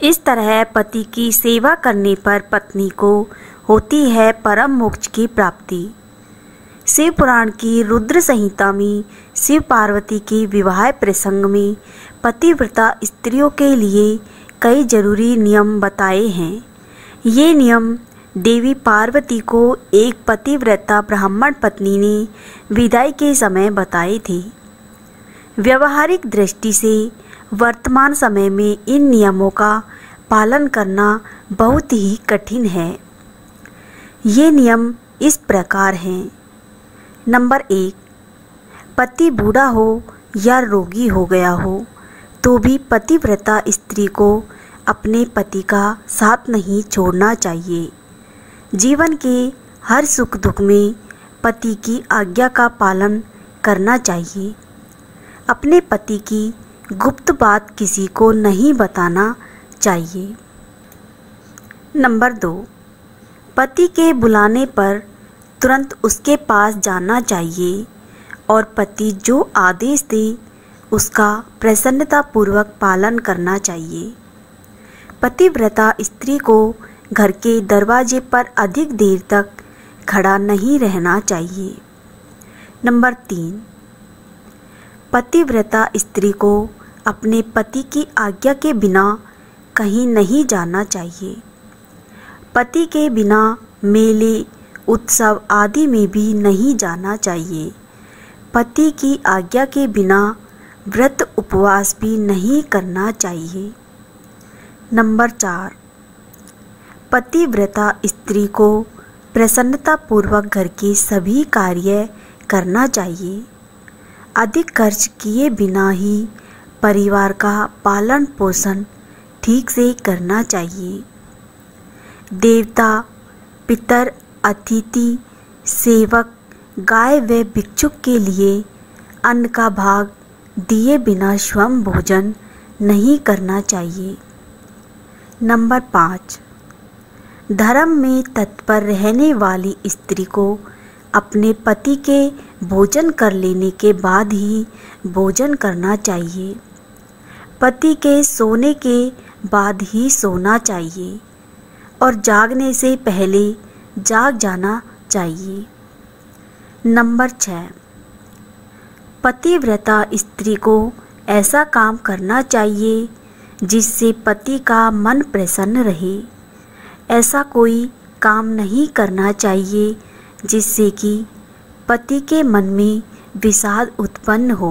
इस तरह पति की सेवा करने पर पत्नी को होती है परम मोक्ष की प्राप्ति। शिव पुराण की रुद्र संहिता में शिव पार्वती के विवाह प्रसंग में पतिव्रता स्त्रियों के लिए कई जरूरी नियम बताए हैं। ये नियम देवी पार्वती को एक पतिव्रता ब्राह्मण पत्नी ने विदाई के समय बताए थे। व्यवहारिक दृष्टि से वर्तमान समय में इन नियमों का पालन करना बहुत ही कठिन है। ये नियम इस प्रकार हैं। नंबर 1, पति बूढ़ा हो या रोगी हो गया हो तो भी पतिव्रता स्त्री को अपने पति का साथ नहीं छोड़ना चाहिए। जीवन के हर सुख दुख में पति की आज्ञा का पालन करना चाहिए। अपने पति की गुप्त बात किसी को नहीं बताना चाहिए। नंबर 2, पति के बुलाने पर तुरंत उसके पास जाना चाहिए और पति जो आदेश दे उसका प्रसन्नतापूर्वक पालन करना चाहिए। पतिव्रता स्त्री को घर के दरवाजे पर अधिक देर तक खड़ा नहीं रहना चाहिए। नंबर 3, पतिव्रता स्त्री को अपने पति की आज्ञा के बिना कहीं नहीं जाना चाहिए। पति के बिना मेले, उत्सव आदि में भी नहीं जाना चाहिए। पति की आज्ञा के बिना व्रत उपवास भी नहीं करना चाहिए। नंबर 4, पतिव्रता स्त्री को प्रसन्नतापूर्वक घर के सभी कार्य करना चाहिए। अधिक खर्च किए बिना ही परिवार का पालन पोषण ठीक से करना चाहिए। देवता, पितर, अतिथि, सेवक, गाय व भिक्षुक के लिए अन्न का भाग दिए बिना स्वयं भोजन नहीं करना चाहिए। नंबर 5, धर्म में तत्पर रहने वाली स्त्री को अपने पति के भोजन कर लेने के बाद ही भोजन करना चाहिए। पति के सोने के बाद ही सोना चाहिए और जागने से पहले जाग जाना चाहिए। नंबर 6, पतिव्रता स्त्री को ऐसा काम करना चाहिए जिससे पति का मन प्रसन्न रहे। ऐसा कोई काम नहीं करना चाहिए जिससे कि पति के मन में विषाद उत्पन्न हो।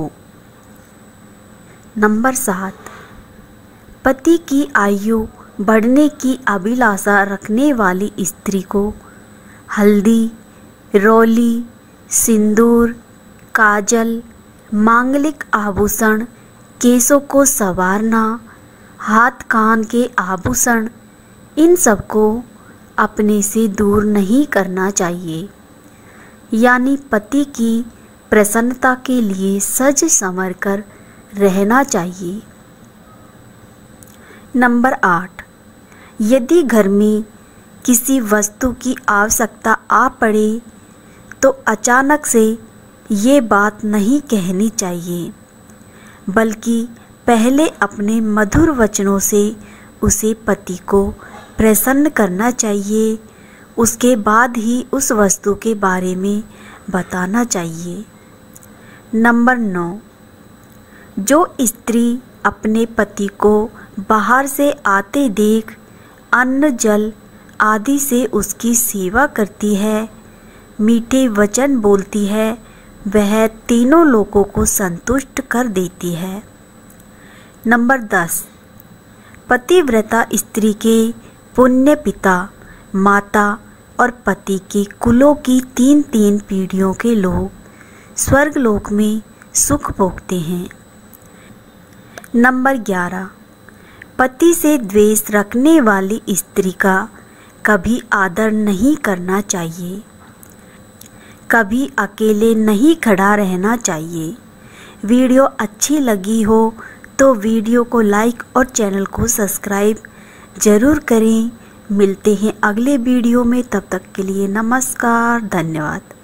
नंबर 7, पति की आयु बढ़ने की अभिलाषा रखने वाली स्त्री को हल्दी, रोली, सिंदूर, काजल, मांगलिक आभूषण, केसों को संवारना, हाथ कान के आभूषण, इन सब को अपने से दूर नहीं करना चाहिए। यानी पति की प्रसन्नता के लिए सज संवर कर रहना चाहिए। नंबर 8, यदि घर में किसी वस्तु की आवश्यकता आ पड़े तो अचानक से ये बात नहीं कहनी चाहिए, बल्कि पहले अपने मधुर वचनों से उसे पति को प्रसन्न करना चाहिए। उसके बाद ही उस वस्तु के बारे में बताना चाहिए। नंबर 9, जो स्त्री अपने पति को बाहर से आते देख अन्न जल आदि से उसकी सेवा करती है, मीठे वचन बोलती है, वह तीनों लोगों को संतुष्ट कर देती है। नंबर 10, पतिव्रता स्त्री के पुण्य पिता, माता और पति के कुलों की 3-3 पीढ़ियों के लोग स्वर्गलोक में सुख भोगते हैं। नंबर 11, पति से द्वेष रखने वाली स्त्री का कभी आदर नहीं करना चाहिए। कभी अकेले नहीं खड़ा रहना चाहिए। वीडियो अच्छी लगी हो तो वीडियो को लाइक और चैनल को सब्सक्राइब ज़रूर करें। मिलते हैं अगले वीडियो में, तब तक के लिए नमस्कार, धन्यवाद।